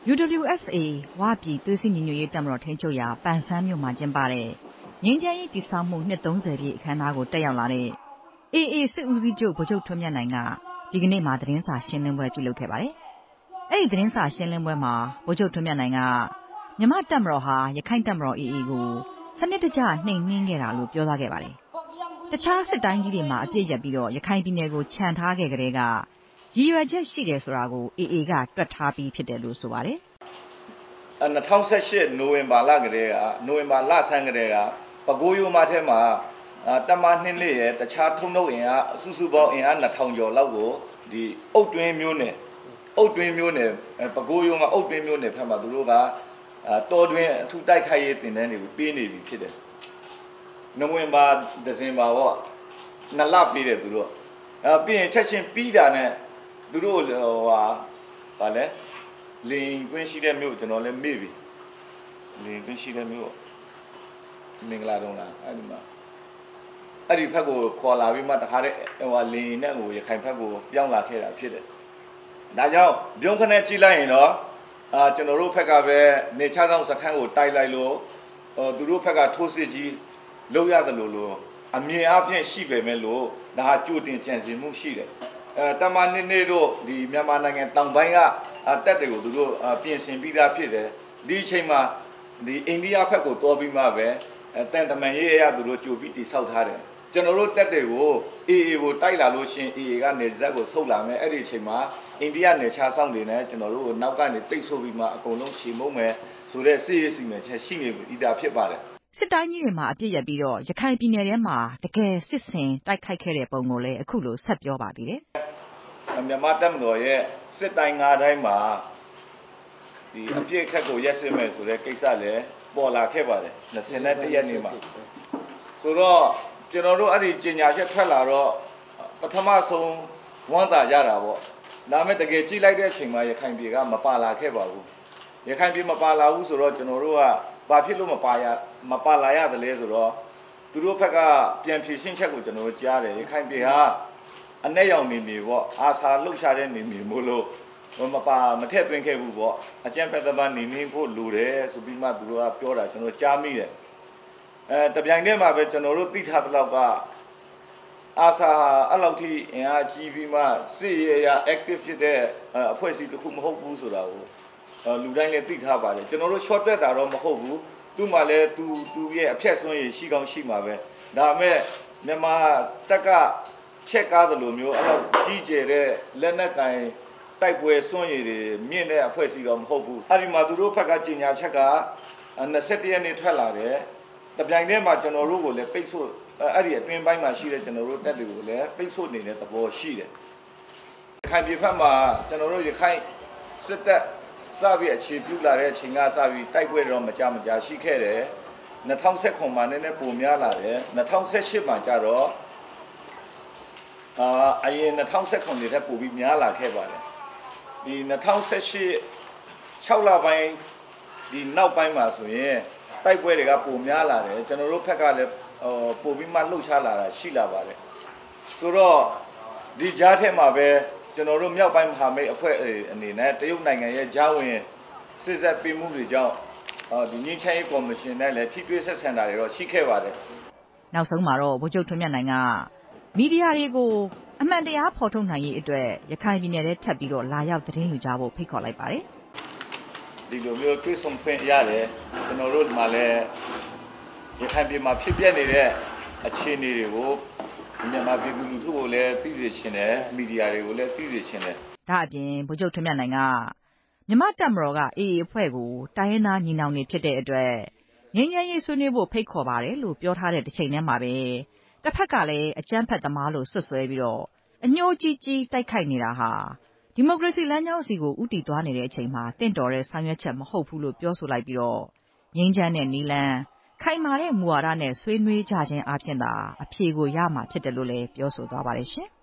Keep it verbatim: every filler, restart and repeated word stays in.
U W F A ဝါပြည်သွေးစည်းညီညွတ်ရေးတပ်မတော်ထိန်းချုပ်ရာပန်ဆန်းမြို့မှာကျင်းပတဲ့ငြိမ်းချမ်းရေးတည်ဆောက်မှုနှစ်သုံးဆယ်ပြည့်အခမ်းအနားကိုတက်ရောက်လာတဲ့ A A စစ်ဦးစီးချုပ်ဗိုလ်ချုပ်ထွန်းမြတ်နိုင်ကဒီကနေ့မှာသတင်းစာရှင်းလင်းပွဲပြုလုပ်ခဲ့ပါတယ်။အဲ့ဒီသတင်းစာရှင်းလင်းပွဲမှာဗိုလ်ချုပ်ထွန်းမြတ်နိုင်ကမြန်မာတပ်မတော်ဟာရခိုင်တပ်မတော် A A ကိုစနစ်တကျနှိမ်နင်းခဲ့တာလို့ပြောသွားခဲ့ပါတယ်။တခြားစစ်တိုင်းကြီးတွေမှာအပြစ်ရပြီးတော့ရခိုင်ပြည်နယ်ကိုခြံထားခဲ့ကြတဲ့ကရည်ရွယ်ချက်ရှိတယ်ဆိုတာကို A A ကတွက်ထားပြီးဖြစ်တယ်လို့ဆိုပါတယ်။အဲ၂၀၁၈နိုဝင်ဘာလကတည်းကနိုဝင်ဘာလဆန်းကတည်းကပဲခူးရိုးမထဲမှာတပ်မနှစ်နှစ်ရဲ့တခြားထုံနှုတ်အင်အားစုစုပေါင်းအင်အားနှစ်ထောင်ကျော်လောက်ကိုဒီအုတ်တွင်းမျိုးနယ်အုတ်တွင်းမျိုးနယ်ပဲခူးရိုးမှာအုတ်တွင်းမျိုးနယ်ဖက်မှာသူတို့ကတော်တွင်းအထူးတိုက်ခိုက်ရေးတင်တန်းတွေကိုပေးနေပြီဖြစ်တယ်။နိုဝင်ဘာဒီဇင်ဘာပေါ့နှစ်လပေးတယ်သူတို့အဲပြီးရင်ချက်ချင်းပြီးတာနဲ့သူတို့ဟိုဟာဗာလဲလင်းကွင်းရှိတဲ့မြို့ကျွန်တော်လည်းမေ့ပြီလင်းကွင်းရှိတဲ့မြို့မင်္ဂလာတုံးလားအဲ့ဒီမှာအဲ့ဒီဖက်ကိုခေါ်လာပြီးမှတခါတည်းဟိုဟာလင်းနဲ့ကိုရခိုင်ဖက်ကိုပြောင်းလာခဲ့တာဖြစ်တယ်ဒါကြောင့်ပြုံးခနဲ့ကြည့်လိုက်ရင်တော့အာကျွန်တော်တို့ဖက်ကပဲနေချဆောင်စခန်းကိုတိုက်လိုက်လို့ဟိုသူတို့ဖက်ကထိုးစစ်ကြီးလုပ်ရတယ်လို့လို့အမြင်အပြည့်ရှိပေမဲ့လို့ဒါကြိုတင်ကြံစည်မှုရှိတယ်အဲတမနစ်နေတို့ဒီမြန်မာနိုင်ငံတောင်ပိုင်းကတက်တွေကိုသူတို့ပြင်ဆင်ပြီးသားဖြစ်တယ်ဒီအချိန်မှာဒီအိန္ဒိယဘက်ကိုတော်ပြီးမှပဲတန်တမန်ရေးရသူတို့ကြိုပြီးတိဆောက်ထားတယ်ကျွန်တော်တို့တက်တွေကို A A ကိုတိုက်လာလို့ရှင် A A ကနေဇက်ကိုဆုတ်လာမယ်အဲ့ဒီအချိန်မှာအိန္ဒိယနယ်ခြားဆောင်တွေနဲ့ကျွန်တော်တို့နောက်ကနေတိတ်ဆိုးပြီးမှအကုန်လုံးရှီမုံမယ်ဆိုတဲ့စစ်ရေးစီမံချက်ရှိနေပြီဒါဖြစ်ပါတယ်စစ်တိုင်းကြီးတွေမှာအပြစ်ရပြီးတော့ရခိုင်ပြည်နယ်ထဲမှာတကယ်စစ်စင်တိုက်ခိုက်ခဲ့တဲ့ပုံကိုလည်းအခုလိုဆက်ပြောပါသေးတယ်မြန်မာတပ်မတော်ရဲ့စစ်တိုင်း၅တိုင်းမှာဒီအပြစ်ခက်ကိုရက်စစ်မယ်ဆိုတဲ့ကိစ္စလည်းပေါ်လာခဲ့ပါတယ်၂၁ရက်နေ့မှာဆိုတော့ကျွန်တော်တို့အဲ့ဒီကြေညာချက်ထွက်လာတော့ပထမဆုံးဝမ်းသာကြတာပေါ့ဒါပေမဲ့တကယ်ကြည့်လိုက်တဲ့အချိန်မှာရခိုင်ပြည်ကမပါလာခဲ့ပါဘူးရခိုင်ပြည်မပါလာဘူးဆိုတော့ကျွန်တော်တို့ကဘာဖြစ်လို့မပါရမပါလာရတယ်လဲဆိုတော့သူတို့ဘက်ကပြန်ဖြေရှင်းချက်ကိုကျွန်တော်တို့ကြားတယ်ရခိုင်ပြည်ဟာအ내ရောင်နေနေပေါ့အာစာလှုပ်ရှားတဲ့နေနေမို့လို့မပါမထည့်သွင်းခဲ့ဘူးပေါ့အကျန်းဖက်သမားနေနေဖို့လိုတယ်ဆိုပြီးမှသူတို့ကပြောတာကျွန်တော်ကြားမိတယ်အဲတပြိုင်တည်းမှာပဲကျွန်တော်တို့သိထားတဲ့လောက်ကအာစာအဲ့လောက်ထိအင်အားကြီးပြီးမှစစ်ရေးအရ active ဖြစ်တဲ့အဖွဲ့အစည်းတစ်ခုမဟုတ်ဘူးဆိုတာကိုလူတိုင်းလည်းသိထားပါတယ်ကျွန်တော်တို့ short တက်တာတော့မဟုတ်ဘူးသူ့မှာလည်းသူသူရဲ့အဖြတ်စွမ်းရည်ရှိကောင်းရှိမှာပဲဒါပေမဲ့မြန်မာတက်ကချက်ကားသလိုမျိုးအဲ့လောက်ကြီးကျယ်တဲ့လက်နက်ကင်တိုက်ပွဲစွန့်ရည်တွေမြင့်တဲ့အဖွဲ့အစည်းတော့မဟုတ်ဘူးအဲ့ဒီမှာသူတို့ဘက်ကကြီးညာချက်က၂၁ရက်နေ့ထွက်လာတယ်တပြိုင်တည်းမှာကျွန်တော်တို့ကိုလည်းပိတ်ဆို့အဲ့ဒီအတွင်းပိုင်းမှာရှိတဲ့ကျွန်တော်တို့တက်တွေကိုလည်းပိတ်ဆို့နေတဲ့သဘောရှိတယ်ရခိုင်ပြည်ဖက်မှာကျွန်တော်တို့ရခိုင်စစ်တပ်စပြီးအခြေပြုလာတဲ့အချိန်ကစပြီးတိုက်ပွဲတော့မကြမကြာရှိခဲ့တယ်၂၀၁၉မှာနည်းနည်းပိုများလာတယ်၂၀၁၈မှာကျတော့အာအရင်၂၀၁၉နဲ့ပိုပြီးများလာခဲ့ပါတယ်ဒီ၂၀၁၈၆လပိုင်းဒီနောက်ပိုင်းမှာဆိုရင်တိုက်ပွဲတွေကပိုများလာတယ်ကျွန်တော်တို့ဖက်ကလည်းဟိုပိုပြီးမှလှုပ်ရှားလာတာရှိလာပါတယ်ဆိုတော့ဒီကြားထဲမှာပဲကျွန်တော်တို့မြောက်ပိုင်းမဟာမိတ်အဖွဲ့အနေနဲ့တရုတ်နိုင်ငံရဲ့ဂျာဝင်စစ်ဆက်ပေးမှုတွေကြောင့်ဒီငြိမ်းချမ်းရေးကော်မရှင်နဲ့လည်းထိတွေ့ဆက်ဆံတာတွေတော့ရှိခဲ့ပါတယ်နောက်ဆုံးမှာတော့ဗိုလ်ချုပ်ထွန်းမြတ်နိုင်ကမီဒီယာတွေကိုအမှန်တရားဖော်ထုတ်နိုင်ရေးအတွက်ရခိုင်ပြည်နယ်ထဲထပ်ပြီးတော့လာရောက်သတင်းယူကြဖို့ဖိတ်ခေါ်လိုက်ပါတယ်ဒီလိုမျိုးတွေ့ဆုံခွင့်ရတယ်ကျွန်တော်တို့မှလည်းရခိုင်ပြည်မှာဖြစ်ပျက်နေတဲ့အခြေအနေတွေကိုမြန်မာပြည်သူလူထုကိုလည်းသိစေချင်တယ်မီဒီယာတွေကိုလည်းသိစေချင်တယ်ဒါအပြင်ဗိုလ်ချုပ်ထွန်းမြတ်နိုင်ကမြန်မာတပ်မတော်က A A အဖွဲ့ကိုတိုင်းရင်းသားညီနောင်တွေဖြစ်တဲ့အတွက်ငြိမ်းချမ်းရေးဆွေးနွေးဖို့ဖိတ်ခေါ်ပါတယ်လို့ပြောထားတဲ့တစ်ချိန်တည်းမှာပဲတစ်ဖက်ကလည်းအကြမ်းဖက်သမားလို့ဆွတ်ဆွဲပြီးတော့အညှိုးကြီးကြီးတိုက်ခိုက်နေတာဟာဒီမိုကရေစီလမ်းကြောင်းစီကိုဥတီသွားနေတဲ့အချိန်မှာတင့်တော်တဲ့ဆောင်ရွက်ချက်မဟုတ်ဘူးလို့ပြောဆိုလိုက်ပြီးတော့ငြိမ်းချမ်းတဲ့နီလန်းခိုင်မာတဲ့မူဝါဒနဲ့ဆွေးနွေးကြခြင်းအပြင်သာအဖြေကိုရမှာဖြစ်တယ်လို့လည်းပြောဆိုသွားပါတယ်ရှင်